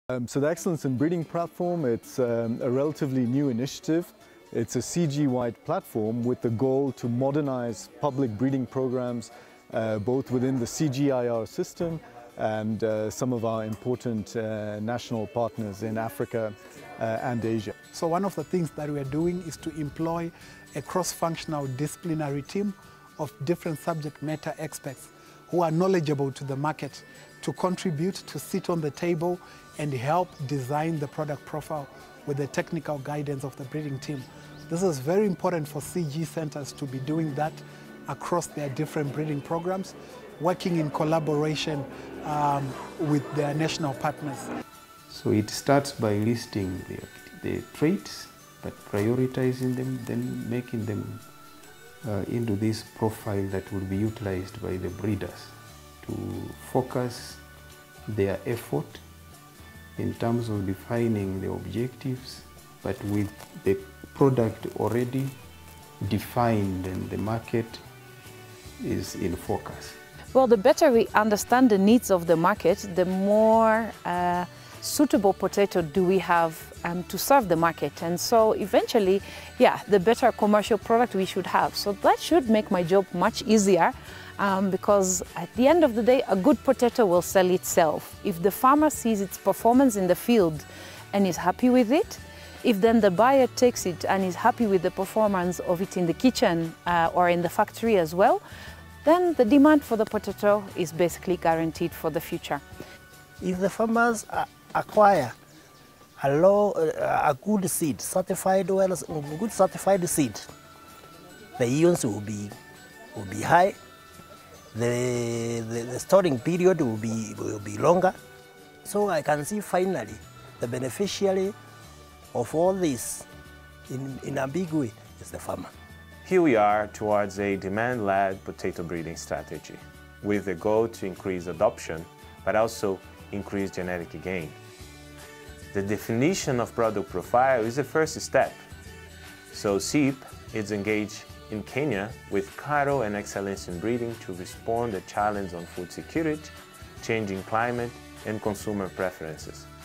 So the Excellence in Breeding platform, it's a relatively new initiative. It's a CG-wide platform with the goal to modernize public breeding programs both within the CGIAR system and some of our important national partners in Africa and Asia. So one of the things that we are doing is to employ a cross-functional disciplinary team of different subject matter experts who are knowledgeable to the market to contribute, to sit on the table and help design the product profile with the technical guidance of the breeding team. This is very important for CG centers to be doing that across their different breeding programs, working in collaboration with their national partners. So it starts by listing the traits, but prioritizing them, then making them into this profile that will be utilized by the breeders to focus their effort in terms of defining the objectives, but with the product already defined and the market is in focus. Well, the better we understand the needs of the market, the more suitable potato do we have to serve the market. And so eventually, yeah, the better commercial product we should have. So that should make my job much easier because at the end of the day, a good potato will sell itself. If the farmer sees its performance in the field and is happy with it, if then the buyer takes it and is happy with the performance of it in the kitchen or in the factory as well, then the demand for the potato is basically guaranteed for the future. If the farmers acquire a good seed, good certified seed, the yields will be high. The storing period will be longer. So I can see finally the beneficiary of all this in a big way is the farmer. Here we are towards a demand-led potato breeding strategy with the goal to increase adoption, but also increase genetic gain. The definition of product profile is the first step. So CEP is engaged in Kenya with cattle and excellence in breeding to respond to the challenge on food security, changing climate, and consumer preferences.